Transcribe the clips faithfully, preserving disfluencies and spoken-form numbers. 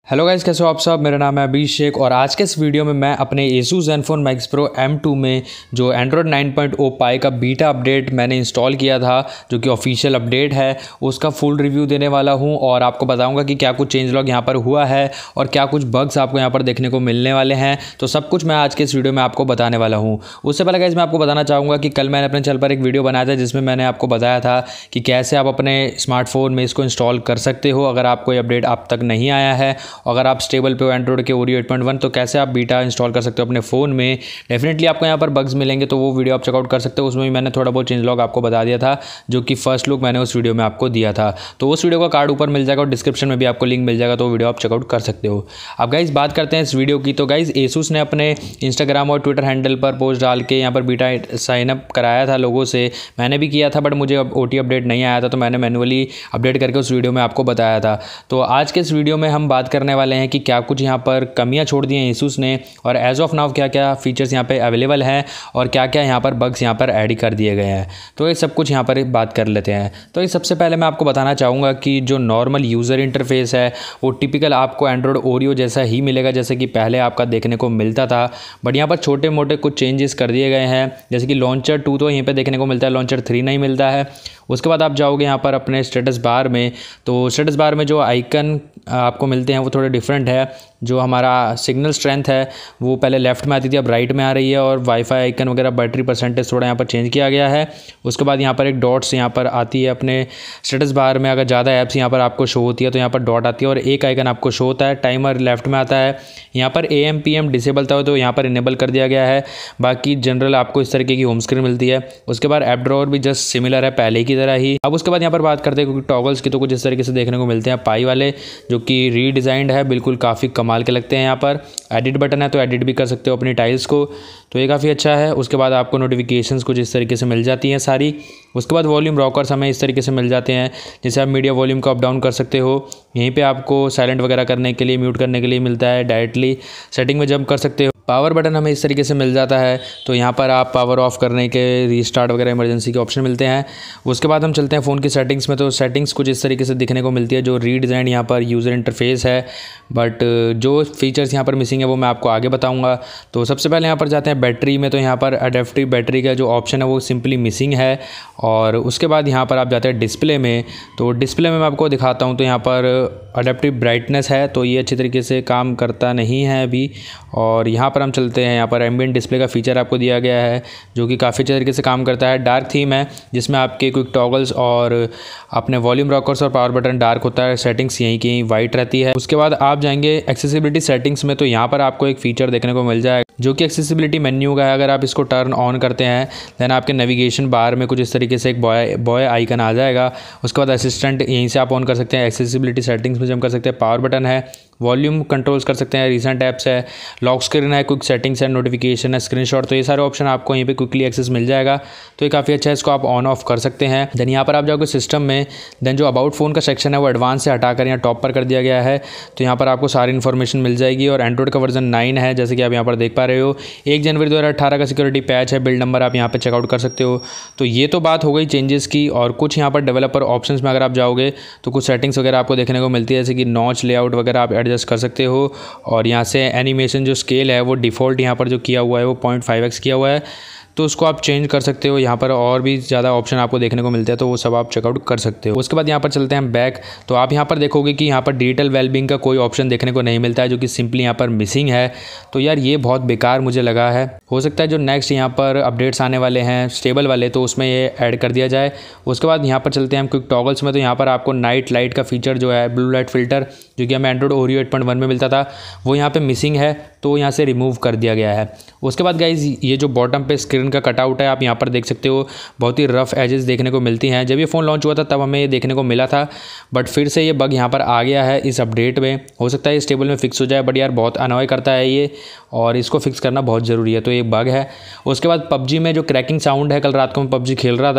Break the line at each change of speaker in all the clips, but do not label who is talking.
Hello guys, कैसे हो आप सब। मेरा नाम है अभिषेक और आज के इस वीडियो में मैं अपने Asus Zenfone Max Pro M two में जो Android nine point O Pie का बीटा अपडेट मैंने इंस्टॉल किया था, जो कि ऑफिशियल अपडेट है, उसका फुल रिव्यू देने वाला हूं और आपको बताऊंगा कि क्या कुछ चेंज लॉग यहां पर हुआ है और क्या कुछ बग्स आपको यहां पर देखने को मिलने वाले हैं। तो सब कुछ मैं आज के इस वीडियो में आपको बताने वाला हूँ। उससे पहले गाइस मैं आपको बताना चाहूँगा कि कल मैंने अपने चैनल पर एक वीडियो बनाया था जिसमें मैंने आपको बताया था कि कैसे आप अपने स्मार्टफोन में इसको इंस्टॉल कर सकते हो अगर आपको ये अपडेट अब तक नहीं आया है। अगर आप स्टेबल पे एंड्रॉइड के ओरियो एट पॉइंट वन तो कैसे आप बीटा इंस्टॉल कर सकते हो अपने फ़ोन में। डेफिनेटली आपको यहाँ पर बग्स मिलेंगे, तो वो वीडियो आप चेकआउट कर सकते हो। उसमें भी मैंने थोड़ा बहुत चेंज लॉग आपको बता दिया था, जो कि फर्स्ट लुक मैंने उस वीडियो में आपको दिया था। तो उस वीडियो का कार्ड ऊपर मिल जाएगा और डिस्क्रिप्शन में भी आपको लिंक मिल जाएगा, तो वो वीडियो आप चेकआउट कर सकते हो। अब गाइस बात करते हैं इस वीडियो की। तो गाइस Asus ने अपने इंस्टाग्राम और ट्विटर हैंडल पर पोस्ट डाल के यहाँ पर बीटा साइनअप कराया था लोगों से। मैंने भी किया था, बट मुझे ओ टी अपडेट नहीं आया था, तो मैंने मैनुअली अपडेट करके उस वीडियो में आपको बताया था। तो आज के इस वीडियो में हम बात करने वाले हैं कि क्या कुछ यहाँ पर कमियां छोड़ दी हैं Asus ने और एज ऑफ नाउ क्या क्या फीचर्स यहाँ पे अवेलेबल हैं और क्या क्या यहाँ पर बग्स यहाँ पर ऐड कर दिए गए हैं। तो ये सब कुछ यहाँ पर बात कर लेते हैं। तो ये सबसे पहले मैं आपको बताना चाहूँगा कि जो नॉर्मल यूज़र इंटरफेस है वो टिपिकल आपको एंड्रॉयड ओरियो जैसा ही मिलेगा जैसे कि पहले आपका देखने को मिलता था, बट यहाँ पर छोटे मोटे कुछ चेंजेस कर दिए गए हैं। जैसे कि लॉन्चर टू तो यहीं पर देखने को मिलता है, लॉन्चर थ्री नहीं मिलता है। उसके बाद आप जाओगे यहाँ पर अपने स्टेटस बार में, तो स्टेटस बार में जो आइकन आपको मिलते हैं वो थोड़े डिफरेंट है। जो हमारा सिग्नल स्ट्रेंथ है वो पहले लेफ्ट में आती थी, अब राइट में आ रही है, और वाईफाई आइकन वगैरह बैटरी परसेंटेज थोड़ा यहाँ पर चेंज किया गया है। उसके बाद यहाँ पर एक डॉट्स यहाँ पर आती है अपने स्टेटस बार में। अगर ज़्यादा ऐप्स यहाँ पर आपको शो होती है तो यहाँ पर डॉट आती है और एक आइकन आपको शो होता है। टाइमर लेफ्ट में आता है। यहाँ पर A M P M disable था तो यहाँ पर इनेबल कर दिया गया है। बाकी जनरल आपको इस तरीके की होम स्क्रीन मिलती है। उसके बाद ऐप ड्रॉअर भी जस्ट सिमिलर है पहले की तरह ही। अब उसके बाद यहाँ पर बात करते हैं क्योंकि टॉगल्स की, तो कुछ इस तरीके से देखने को मिलते हैं पाई वाले, जो कि रीडिज़ाइंड है, बिल्कुल काफ़ी कमाल के लगते हैं। यहाँ पर एडिट बटन है तो एडिट भी कर सकते हो अपनी टाइल्स को, तो ये काफ़ी अच्छा है। उसके बाद आपको नोटिफिकेशंस कुछ इस तरीके से मिल जाती हैं सारी। उसके बाद वॉल्यूम रॉकर्स हमें इस तरीके से मिल जाते हैं, जैसे आप मीडिया वॉल्यूम को अप डाउन कर सकते हो। यहीं पे आपको साइलेंट वगैरह करने के लिए, म्यूट करने के लिए मिलता है। डायरेक्टली सेटिंग में जंप कर सकते हो। पावर बटन हमें इस तरीके से मिल जाता है, तो यहाँ पर आप पावर ऑफ करने के, रीस्टार्ट वगैरह इमरजेंसी के ऑप्शन मिलते हैं। उसके बाद हम चलते हैं फ़ोन की सेटिंग्स में, तो सेटिंग्स कुछ इस तरीके से दिखने को मिलती है। जो रीडिज़ाइन यहाँ पर यूज़र इंटरफेस है, बट जो फीचर्स यहाँ पर मिसिंग है वो मैं आपको आगे बताऊँगा। तो सबसे पहले यहाँ पर जाते हैं बैटरी में, तो यहाँ पर अडेप्टिव बैटरी का जो ऑप्शन है वो सिंपली मिसिंग है। और उसके बाद यहाँ पर आप जाते हैं डिस्प्ले में, तो डिस्प्ले में मैं आपको दिखाता हूँ। तो यहाँ पर अडेप्टिव ब्राइटनेस है, तो ये अच्छी तरीके से काम करता नहीं है अभी। और यहाँ पर हम चलते हैं, यहाँ पर एम्बिएंट डिस्प्ले का फीचर आपको दिया गया है, जो कि काफ़ी अच्छे तरीके से काम करता है। डार्क थीम है जिसमें आपके क्विक टॉगल्स और अपने वॉल्यूम रॉकर्स और पावर बटन डार्क होता है। सेटिंग्स यहीं की वाइट रहती है। उसके बाद आप जाएंगे एक्सेसिबिलिटी सेटिंग्स में, तो यहाँ पर आपको एक फीचर देखने को मिल जाएगा जो कि एक्सेसिबिलिटी मेन्यू का है। अगर आप इसको टर्न ऑन करते हैं देन आपके नेविगेशन बार में कुछ इस तरीके से एक बॉय बॉय आइकन आ जाएगा। उसके बाद असिस्टेंट यहीं से आप ऑन कर सकते हैं। एक्सेसिबिलिटी सेटिंग्स में जम कर सकते हैं। पावर बटन है, वॉल्यूम कंट्रोल्स कर सकते हैं, रिसेंट ऐप्स है, लॉक स्क्रीन है, क्विक सेटिंग्स है, नोटिफिकेशन है, स्क्रीनशॉट, तो ये सारे ऑप्शन आपको यहीं पे क्विकली एक्सेस मिल जाएगा। तो ये काफ़ी अच्छा है, इसको आप ऑन ऑफ कर सकते हैं। देन यहाँ पर आप जाओगे सिस्टम में, देन जो अबाउट फ़ोन का सेक्शन है वो एडवांस से हटाकर यहाँ टॉप पर कर दिया गया है। तो यहाँ पर आपको सारी इन्फॉर्मेशन मिल जाएगी और एंड्रॉइड का वर्जन नाइन है, जैसे कि आप यहाँ पर देख पा रहे हो। एक जनवरी दो हज़ार अठारह का सिक्योरिटी पैच है, बिल्ड नंबर आप यहाँ पर चेकआउट कर सकते हो। तो ये तो बात हो गई चेंजेस की। और कुछ यहाँ पर डेवलपर ऑप्शंस में अगर आप जाओगे तो कुछ सेटिंग्स वगैरह आपको देखने को मिलती है, जैसे कि नॉच लेआउट वगैरह आप एडजस्ट कर सकते हो। और यहाँ से एनिमेशन जो स्केल है वो डिफ़ॉल्ट यहाँ पर जो किया हुआ है वो पॉइंट फाइव एक्स किया हुआ है, तो उसको आप चेंज कर सकते हो। यहाँ पर और भी ज़्यादा ऑप्शन आपको देखने को मिलते हैं, तो वो सब आप चेकआउट कर सकते हो। उसके बाद यहाँ पर चलते हैं बैक, तो आप यहाँ पर देखोगे कि यहाँ पर डिजिटल वेलबींग का कोई ऑप्शन देखने को नहीं मिलता है, जो कि सिंपली यहाँ पर मिसिंग है। तो यार ये बहुत बेकार मुझे लगा है। हो सकता है जो नेक्स्ट यहाँ पर अपडेट्स आने वाले हैं स्टेबल वाले, तो उसमें ये ऐड कर दिया जाए। उसके बाद यहाँ पर चलते हैं हम क्विक टॉगल्स में, तो यहाँ पर आपको नाइट लाइट का फीचर जो है, ब्लू लाइट फिल्टर, जो कि हमें Android Oreo eight point one में मिलता था, वो यहाँ पे मिसिंग है, तो यहाँ से रिमूव कर दिया गया है। उसके बाद गाइज ये जो बॉटम पे स्क्रीन का कटआउट है आप यहाँ पर देख सकते हो, बहुत ही रफ एजेस देखने को मिलती हैं। जब ये फ़ोन लॉन्च हुआ था तब हमें ये देखने को मिला था, बट फिर से ये बग यहाँ पर आ गया है इस अपडेट में। हो सकता है ये स्टेबल में फिक्स हो जाए, बट यार बहुत अनॉय करता है ये और इसको फिक्स करना बहुत ज़रूरी है, तो ये बग है। उसके बाद पबजी में जो क्रैकिंग साउंड है, कल रात को मैं पबजी खेल रहा था,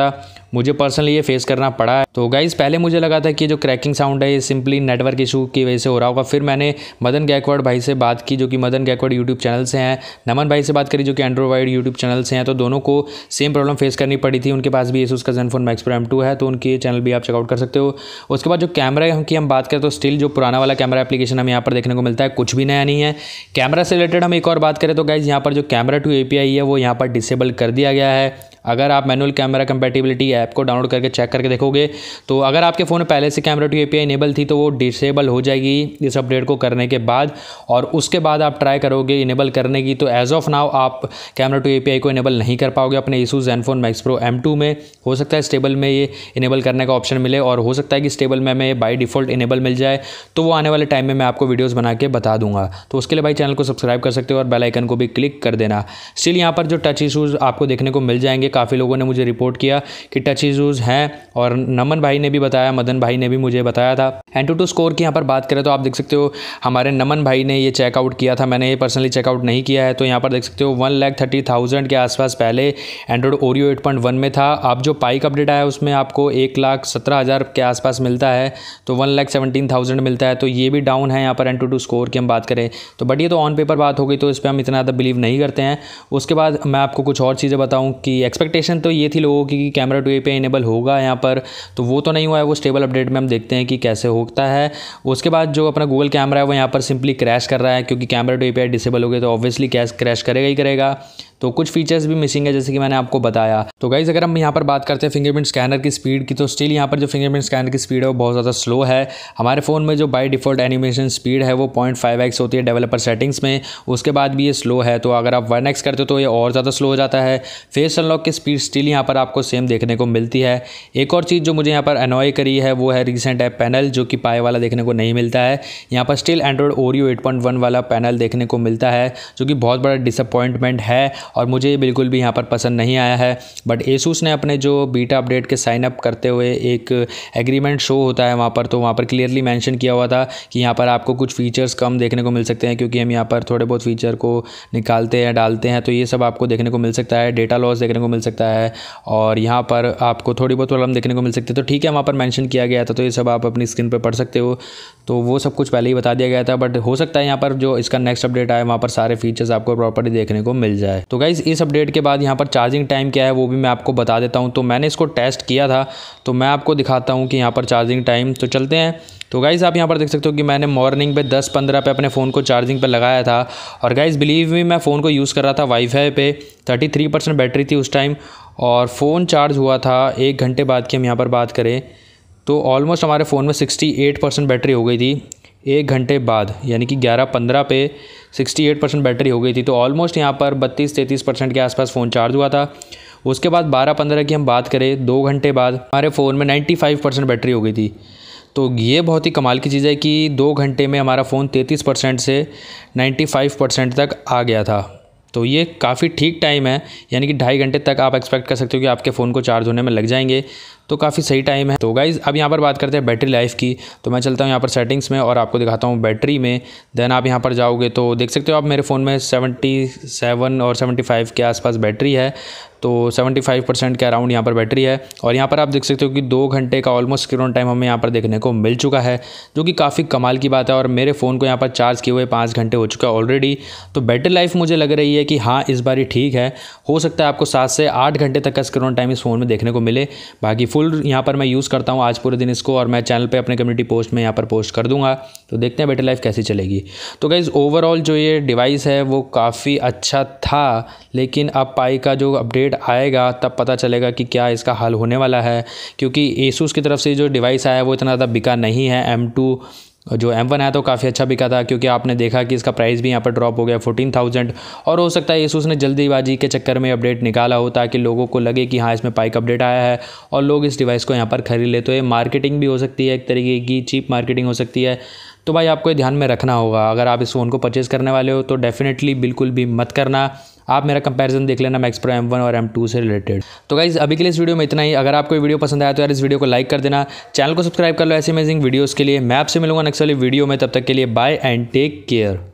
मुझे पर्सनली ये फेस करना पड़ा है। तो गाइज़ पहले मुझे लगा था कि जो क्रैकिंग साउंड है ये सिंपली नेटवर्क इशू की वजह से हो रहा होगा। फिर मैंने मदन गायकवाड़ भाई से बात की, जो कि मदन गायकवाड़ यूट्यूब चैनल से हैं, नमन भाई से बात करी जो कि एंड्रॉइड यूट्यूब चैनल से हैं। तो दोनों को सेम प्रॉब्लम फेस करनी पड़ी थी। उनके पास भी एसूस का Zenfone Max Pro M two है, तो उनके चैनल भी आप चेकआउट कर सकते हो। उसके बाद जो कैमरा की हम बात करें तो स्टिल जो पुराना वाला कैमरा एप्लीकेशन हमें यहाँ पर देखने को मिलता है, कुछ भी नया नहीं है। कैमरा से रिलेटेड हम एक और बात करें तो गाइज़ यहाँ पर जो कैमरा टू एपीआई है वो यहाँ पर डिसेबल कर दिया गया है। अगर आप मैनुअल कैमरा कंपैटिबिलिटी ऐप को डाउनलोड करके चेक करके देखोगे तो अगर आपके फ़ोन में पहले से कैमरा टू एपीआई इनेबल थी तो वो डिसेबल हो जाएगी इस अपडेट को करने के बाद, और उसके बाद आप ट्राई करोगे इनेबल करने की तो एज ऑफ नाउ आप कैमरा टू एपीआई को इनेबल नहीं कर पाओगे अपने Asus Zenfone Max Pro M two में। हो सकता है स्टेबल में ये इनेबल करने का ऑप्शन मिले, और हो सकता है कि स्टेबल में हमें बाई डिफ़ॉल्ट इनेबल मिल जाए, तो वो आने वाले टाइम में मैं आपको वीडियोज़ बना के बता दूंगा। तो उसके लिए भाई चैनल को सब्सक्राइब कर सकते हो और बेल आइकन को भी क्लिक कर देना। स्टिल यहाँ पर जो टच इशूज़ आपको देखने को मिल जाएंगे, काफ़ी लोगों ने मुझे रिपोर्ट किया कि टच इशूज़ हैं, और नमन भाई ने भी बताया, मदन भाई ने भी मुझे बताया था। एंटूटू स्कोर की यहाँ पर बात करें तो आप देख सकते हो हमारे नमन भाई ने ये चेकआउट किया था, मैंने ये पर्सनली चेकआउट नहीं किया है। तो यहाँ पर देख सकते हो वन लैख थर्टी थाउजेंड के आसपास पहले Android Oreo eight point one में था। अब जो पाई का अपडेट आया उसमें आपको एक लाख सत्रह हज़ार के आसपास मिलता है, तो वन लैख सेवनटीन थाउजेंड मिलता है। तो ये भी डाउन है यहाँ पर एंटूटू स्कोर की हम बात करें तो, बट ये तो ऑन पेपर बात हो गई, तो इस पर हम इतना ज़्यादा बिलीव नहीं करते हैं। उसके बाद मैं आपको कुछ और चीज़ें बताऊँ कि एक्सपेक्टेशन तो ये थी लोगों की कि कैमरा टू एपीआई इनेबल होगा यहाँ पर, तो वो तो नहीं हुआ है। वो स्टेबल अपडेट में हम देखते हैं कि कैसे होता है। उसके बाद जो अपना गूगल कैमरा है वो यहाँ पर सिंपली क्रैश कर रहा है, क्योंकि कैमरा टू एपीआई डिसेबल हो गए तो ऑब्वियसली कैश क्रैश करेगा ही करेगा। तो कुछ फीचर्स भी मिसिंग है जैसे कि मैंने आपको बताया। तो गाइज़ अगर हम यहाँ पर बात करते हैं फिंगरप्रिंट स्कैनर की स्पीड की, तो स्टिल यहाँ पर जो फिंगरप्रिंट स्कैनर की स्पीड है वो बहुत ज़्यादा स्लो है। हमारे फ़ोन में जो बाय डिफ़ॉल्ट एनिमेशन स्पीड है वो पॉइंट फाइव एक्स होती है डेवलपर सेटिंग्स में, उसके बाद भी ये स्लो है। तो अगर आप वन एक्स करते हो तो ये और ज़्यादा स्लो हो जाता है। फेस अनलॉक की स्पीड स्टिल यहाँ पर आपको सेम देखने को मिलती है। एक और चीज़ जो मुझे यहाँ पर अनॉय करी है वो है रिसेंट ऐप पैनल, जो कि पाए वाला देखने को नहीं मिलता है। यहाँ पर still Android Oreo eight point one वाला पैनल देखने को मिलता है, जो कि बहुत बड़ा डिसअपॉइंटमेंट है और मुझे बिल्कुल भी यहाँ पर पसंद नहीं आया है। बट एसूस ने अपने जो बीटा अपडेट के साइन अप करते हुए एक एग्रीमेंट शो होता है वहाँ पर, तो वहाँ पर क्लियरली मेंशन किया हुआ था कि यहाँ पर आपको कुछ फीचर्स कम देखने को मिल सकते हैं, क्योंकि हम यहाँ पर थोड़े बहुत फीचर को निकालते हैं डालते हैं, तो ये सब आपको देखने को मिल सकता है। डेटा लॉस देखने को मिल सकता है, और यहाँ पर आपको थोड़ी बहुत प्रॉब्लम देखने को मिल सकती है। तो ठीक है, वहाँ पर मेंशन किया गया था, तो ये सब आप अपनी स्क्रीन पर पढ़ सकते हो। तो वो सब कुछ पहले ही बता दिया गया था, बट हो सकता है यहाँ पर जो इसका नेक्स्ट अपडेट आए वहाँ पर सारे फीचर्स आपको प्रॉपर्ली देखने को मिल जाए। तो गाइज़ इस अपडेट के बाद यहाँ पर चार्जिंग टाइम क्या है वो भी मैं आपको बता देता हूँ। तो मैंने इसको टेस्ट किया था, तो मैं आपको दिखाता हूँ कि यहाँ पर चार्जिंग टाइम। तो चलते हैं। तो गाइज़ आप यहाँ पर देख सकते हो कि मैंने मॉर्निंग पे दस पंद्रह पे अपने फ़ोन को चार्जिंग पे लगाया था, और गाइज़ बिलीव मी मैं फ़ोन को यूज़ कर रहा था वाईफाई पे। थर्टी थ्री परसेंट बैटरी थी उस टाइम, और फ़ोन चार्ज हुआ था एक घंटे बाद की हम यहाँ पर बात करें तो ऑलमोस्ट हमारे फ़ोन में सिक्सटी एट परसेंट बैटरी हो गई थी एक घंटे बाद, यानी कि ग्यारह पंद्रह पे सिक्सटी एट परसेंट बैटरी हो गई थी। तो ऑलमोस्ट यहाँ पर बत्तीस तैंतीस परसेंट के आसपास फ़ोन चार्ज हुआ था। उसके बाद बारह पंद्रह की हम बात करें, दो घंटे बाद हमारे फ़ोन में नाइन्टी फाइव परसेंट बैटरी हो गई थी। तो ये बहुत ही कमाल की चीज़ है कि दो घंटे में हमारा फ़ोन तैंतीस परसेंट से नाइन्टी फाइव परसेंट तक आ गया था। तो ये काफ़ी ठीक टाइम है, यानी कि ढाई घंटे तक आप एक्सपेक्ट कर सकते हो कि आपके फ़ोन को चार्ज होने में लग जाएंगे, तो काफ़ी सही टाइम है। तो गाइज़ अब यहाँ पर बात करते हैं बैटरी लाइफ की। तो मैं चलता हूँ यहाँ पर सेटिंग्स में और आपको दिखाता हूँ बैटरी में। देन आप यहाँ पर जाओगे तो देख सकते हो आप मेरे फ़ोन में सेवेंटी सेवन और सेवेंटी फाइव के आसपास बैटरी है, तो सेवेंटी फाइव परसेंट के अराउंड यहाँ पर बैटरी है। और यहाँ पर आप देख सकते हो कि दो घंटे का ऑलमोस्ट स्क्रीन टाइम हमें यहाँ पर देखने को मिल चुका है, जो कि काफ़ी कमाल की बात है। और मेरे फ़ोन को यहाँ पर चार्ज किए हुए पाँच घंटे हो चुका है ऑलरेडी। तो बैटरी लाइफ मुझे लग रही है कि हाँ इस बार ही ठीक है। हो सकता है आपको सात से आठ घंटे तक का स्क्रीन टाइम इस फ़ोन में देखने को मिले। बाकी फुल यहाँ पर मैं यूज़ करता हूँ आज पूरे दिन इसको, और मैं चैनल पे अपने कम्युनिटी पोस्ट में यहाँ पर पोस्ट कर दूँगा। तो देखते हैं बैटरी लाइफ कैसी चलेगी। तो गाइज़ ओवरऑल जो ये डिवाइस है वो काफ़ी अच्छा था, लेकिन अब पाई का जो अपडेट आएगा तब पता चलेगा कि क्या इसका हल होने वाला है, क्योंकि एसूस की तरफ से जो डिवाइस आया वो इतना ज़्यादा बिका नहीं है। एम टू जो एम वन है तो काफ़ी अच्छा बिका था, क्योंकि आपने देखा कि इसका प्राइस भी यहाँ पर ड्रॉप हो गया फोर्टीन थाउजेंड। और हो सकता है एसूस ने जल्दीबाजी के चक्कर में अपडेट निकाला हो ताकि लोगों को लगे कि हाँ इसमें पाई का अपडेट आया है और लोग इस डिवाइस को यहाँ पर खरीद ले। तो ये मार्केटिंग भी हो सकती है, एक तरीके की चीप मार्केटिंग हो सकती है। तो भाई आपको ये ध्यान में रखना होगा, अगर आप इस फ़ोन को परचेज़ करने वाले हो तो डेफिनेटली बिल्कुल भी मत करना। आप मेरा कंपैरिजन देख लेना मैक्स प्रो एम वन और एम टू से रिलेटेड। तो गाइज़ अभी के लिए इस वीडियो में इतना ही। अगर आपको ये वीडियो पसंद आया तो यार इस वीडियो को लाइक कर देना, चैनल को सब्सक्राइब कर लो ऐसे अमेजिंग वीडियोस के लिए। मैं आपसे मिलूंगा नेक्स्ट वाली वीडियो में, तब तक के लिए बाय एंड टेक केयर।